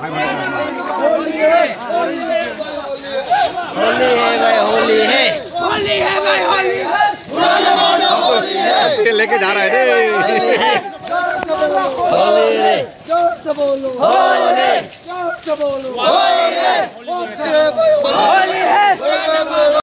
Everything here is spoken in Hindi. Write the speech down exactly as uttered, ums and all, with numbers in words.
होली है भाई, होली है, होली है भाई, होली है। लेके जा रहा है रे। होली है, जोर से बोलो होली, जोर से बोलो होली है, होली है।